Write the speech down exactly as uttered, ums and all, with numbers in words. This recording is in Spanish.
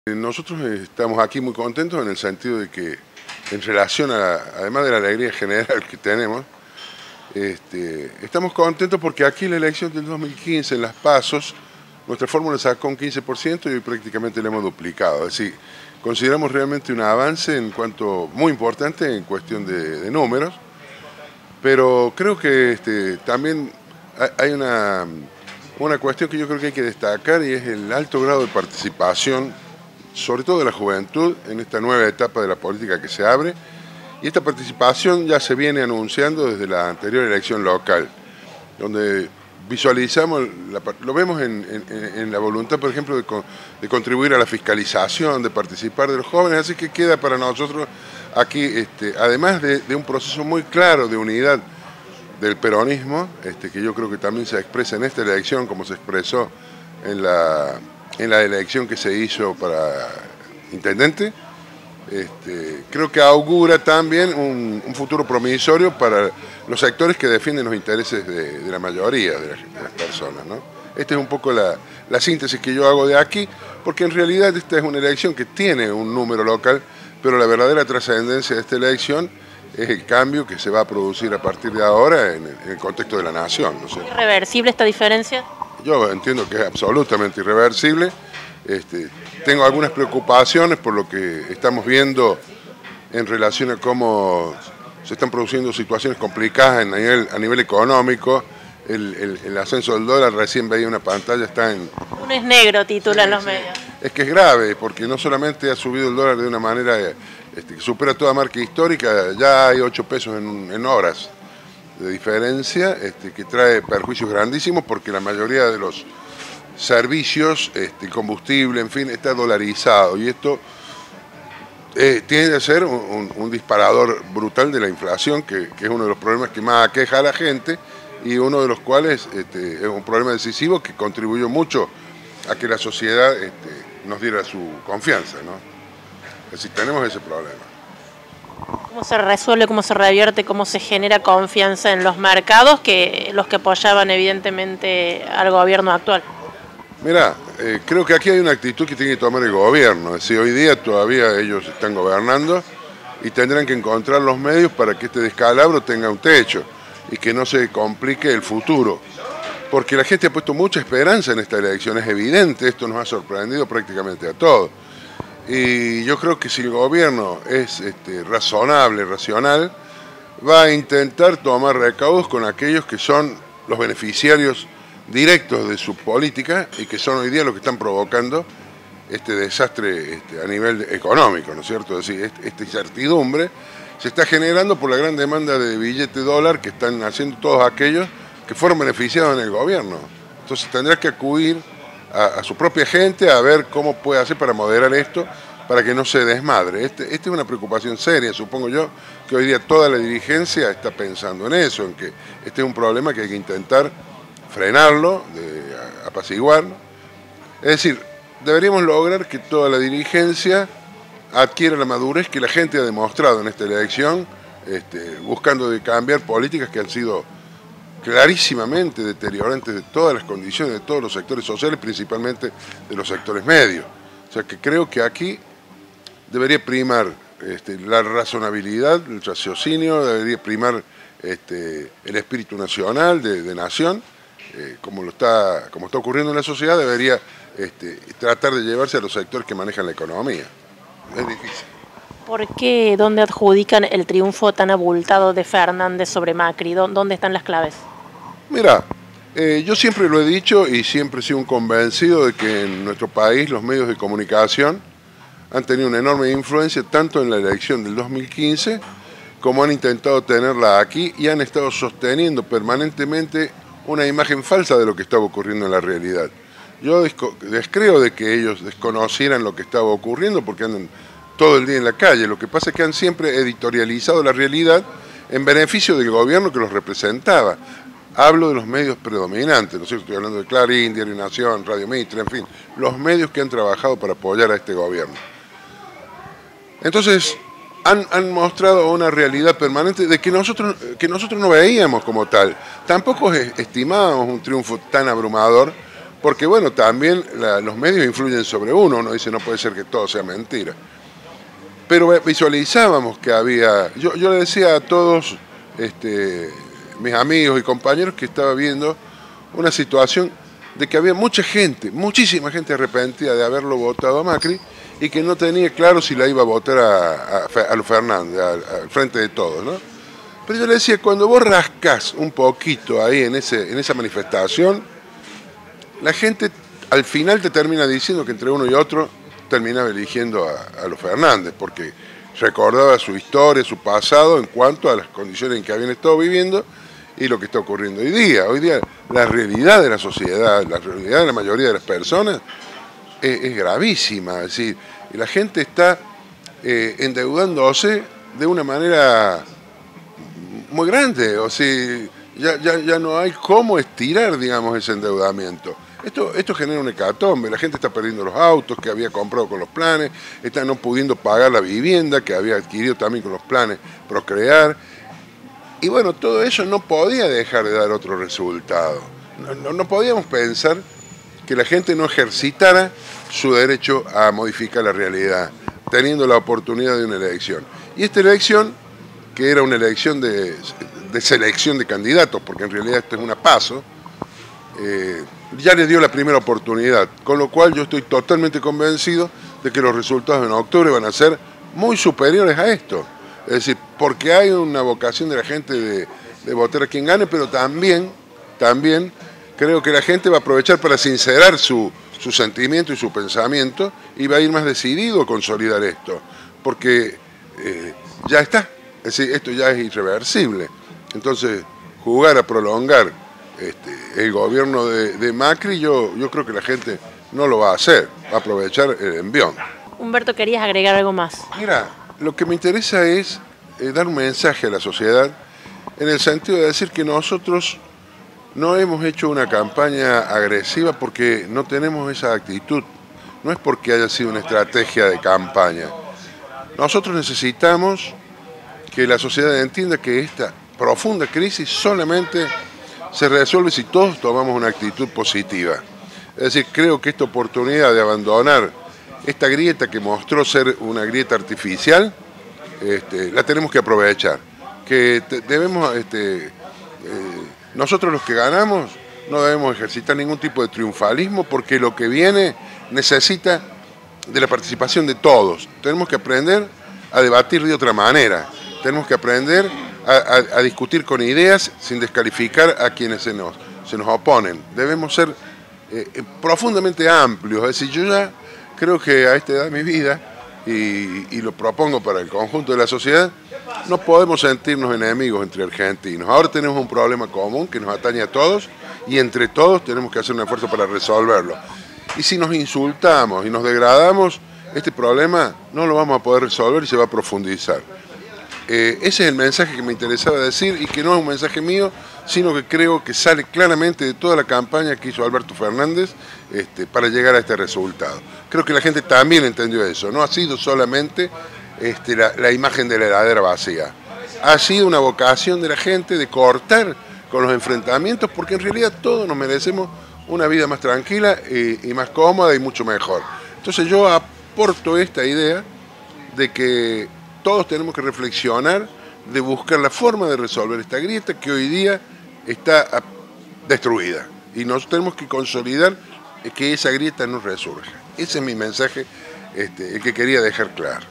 Nosotros estamos aquí muy contentos en el sentido de que, en relación a, la, además de la alegría general que tenemos, este, estamos contentos porque aquí la elección del dos mil quince, en las PASOs, nuestra fórmula sacó un quince por ciento y hoy prácticamente la hemos duplicado. Es decir, consideramos realmente un avance en cuanto muy importante en cuestión de, de números, pero creo que este, también hay una, una cuestión que yo creo que hay que destacar y es el alto grado de participación, sobre todo de la juventud, en esta nueva etapa de la política que se abre, y esta participación ya se viene anunciando desde la anterior elección local, donde visualizamos, la, lo vemos en, en, en la voluntad, por ejemplo, de, de contribuir a la fiscalización, de participar de los jóvenes, así que queda para nosotros aquí, este, además de, de un proceso muy claro de unidad del peronismo, este, que yo creo que también se expresa en esta elección, como se expresó en la... en la elección que se hizo para intendente, este, creo que augura también un, un futuro promisorio para los sectores que defienden los intereses de, de la mayoría de las, de las personas, ¿no? Esta es un poco la, la síntesis que yo hago de aquí, porque en realidad esta es una elección que tiene un número local, pero la verdadera trascendencia de esta elección es el cambio que se va a producir a partir de ahora en el, en el contexto de la nación, ¿no sé? ¿Es irreversible esta diferencia? Yo entiendo que es absolutamente irreversible. Este, tengo algunas preocupaciones por lo que estamos viendo en relación a cómo se están produciendo situaciones complicadas a nivel, a nivel económico. El, el, el ascenso del dólar, recién veía una pantalla, está en... Un es negro, titulan sí, los medios. Es que es grave, porque no solamente ha subido el dólar de una manera este, que supera toda marca histórica, ya hay ocho pesos en, en horas de diferencia, este, que trae perjuicios grandísimos porque la mayoría de los servicios, este, combustible, en fin, está dolarizado y esto eh, tiene que ser un, un, un disparador brutal de la inflación, que, que es uno de los problemas que más aqueja a la gente y uno de los cuales este, es un problema decisivo que contribuyó mucho a que la sociedad este, nos diera su confianza, ¿no? Es decir, tenemos ese problema. ¿Cómo se resuelve, cómo se revierte, cómo se genera confianza en los mercados, que los que apoyaban evidentemente al gobierno actual? Mirá, eh, creo que aquí hay una actitud que tiene que tomar el gobierno. Es decir, hoy día todavía ellos están gobernando y tendrán que encontrar los medios para que este descalabro tenga un techo y que no se complique el futuro. Porque la gente ha puesto mucha esperanza en esta elección, es evidente, esto nos ha sorprendido prácticamente a todos. Y yo creo que si el gobierno es este, razonable, racional, va a intentar tomar recaudos con aquellos que son los beneficiarios directos de su política y que son hoy día los que están provocando este desastre este, a nivel económico, ¿no es cierto? Es decir, esta incertidumbre se está generando por la gran demanda de billete dólar que están haciendo todos aquellos que fueron beneficiados en el gobierno. Entonces tendrá que acudir a, a su propia gente a ver cómo puede hacer para moderar esto, para que no se desmadre. Este, esta es una preocupación seria, supongo yo, que hoy día toda la dirigencia está pensando en eso, en que este es un problema que hay que intentar frenarlo, de apaciguarlo. Es decir, deberíamos lograr que toda la dirigencia adquiera la madurez que la gente ha demostrado en esta elección, este, buscando de cambiar políticas que han sido clarísimamente deteriorantes de todas las condiciones de todos los sectores sociales, principalmente de los sectores medios. O sea que creo que aquí debería primar este, la razonabilidad, el raciocinio, debería primar este, el espíritu nacional, de, de nación, eh, como, lo está, como está ocurriendo en la sociedad, debería este, tratar de llevarse a los sectores que manejan la economía. Es difícil. ¿Por qué, dónde adjudican el triunfo tan abultado de Fernández sobre Macri? ¿Dónde están las claves? Mira, eh, yo siempre lo he dicho y siempre he sido un convencido de que en nuestro país los medios de comunicación han tenido una enorme influencia tanto en la elección del dos mil quince como han intentado tenerla aquí y han estado sosteniendo permanentemente una imagen falsa de lo que estaba ocurriendo en la realidad. Yo descreo de que ellos desconocieran lo que estaba ocurriendo porque andan todo el día en la calle. Lo que pasa es que han siempre editorializado la realidad en beneficio del gobierno que los representaba. Hablo de los medios predominantes, ¿no es cierto? Estoy hablando de Clarín, Diario Nación, Radio Mitre, en fin, los medios que han trabajado para apoyar a este gobierno. Entonces, han, han mostrado una realidad permanente de que nosotros, que nosotros no veíamos como tal. Tampoco estimábamos un triunfo tan abrumador porque bueno, también la, los medios influyen sobre uno, uno dice no puede ser que todo sea mentira. Pero visualizábamos que había, yo, yo le decía a todos este, mis amigos y compañeros que estaba viendo una situación de que había mucha gente, muchísima gente arrepentida de haberlo votado a Macri y que no tenía claro si la iba a votar a, a, a los Fernández, al frente de todos, ¿no? Pero yo le decía, cuando vos rascás un poquito ahí en, ese, en esa manifestación, la gente al final te termina diciendo que entre uno y otro terminaba eligiendo a, a los Fernández, porque recordaba su historia, su pasado en cuanto a las condiciones en que habían estado viviendo y lo que está ocurriendo hoy día. Hoy día la realidad de la sociedad, la realidad de la mayoría de las personas es, es gravísima. Es decir, la gente está eh, endeudándose de una manera muy grande. O sea, ya, ya, ya no hay cómo estirar, digamos, ese endeudamiento. Esto, esto genera un hecatombe, la gente está perdiendo los autos que había comprado con los planes, está no pudiendo pagar la vivienda que había adquirido también con los planes Procrear. Y bueno, todo eso no podía dejar de dar otro resultado. No, no, no podíamos pensar que la gente no ejercitara su derecho a modificar la realidad, teniendo la oportunidad de una elección. Y esta elección, que era una elección de, de selección de candidatos, porque en realidad esto es una paso, eh, ya les dio la primera oportunidad, con lo cual yo estoy totalmente convencido de que los resultados en octubre van a ser muy superiores a esto. Es decir, porque hay una vocación de la gente de, de votar a quien gane, pero también, también creo que la gente va a aprovechar para sincerar su, su sentimiento y su pensamiento y va a ir más decidido a consolidar esto, porque eh, ya está, es decir, esto ya es irreversible. Entonces, jugar a prolongar Este, el gobierno de, de Macri, yo, yo creo que la gente no lo va a hacer, va a aprovechar el envión. Humberto, ¿querías agregar algo más? Mira, lo que me interesa es eh, dar un mensaje a la sociedad en el sentido de decir que nosotros no hemos hecho una campaña agresiva porque no tenemos esa actitud, no es porque haya sido una estrategia de campaña. Nosotros necesitamos que la sociedad entienda que esta profunda crisis solamente se resuelve si todos tomamos una actitud positiva. Es decir, creo que esta oportunidad de abandonar esta grieta que mostró ser una grieta artificial, este, la tenemos que aprovechar. Que te, debemos, este, eh, nosotros los que ganamos no debemos ejercitar ningún tipo de triunfalismo porque lo que viene necesita de la participación de todos. Tenemos que aprender a debatir de otra manera. Tenemos que aprender A, a, a discutir con ideas sin descalificar a quienes se nos, se nos oponen. Debemos ser eh, profundamente amplios, es decir, yo ya creo que a esta edad de mi vida, y, y lo propongo para el conjunto de la sociedad, no podemos sentirnos enemigos entre argentinos. Ahora tenemos un problema común que nos atañe a todos y entre todos tenemos que hacer un esfuerzo para resolverlo. Y si nos insultamos y nos degradamos, este problema no lo vamos a poder resolver y se va a profundizar. Eh, ese es el mensaje que me interesaba decir y que no es un mensaje mío, sino que creo que sale claramente de toda la campaña que hizo Alberto Fernández este, para llegar a este resultado. Creo que la gente también entendió eso, no ha sido solamente este, la, la imagen de la heladera vacía, ha sido una vocación de la gente de cortar con los enfrentamientos porque en realidad todos nos merecemos una vida más tranquila y, y más cómoda y mucho mejor. Entonces yo aporto esta idea de que todos tenemos que reflexionar de buscar la forma de resolver esta grieta que hoy día está destruida. Y nosotros tenemos que consolidar que esa grieta no resurja. Ese es mi mensaje, este, el que quería dejar claro.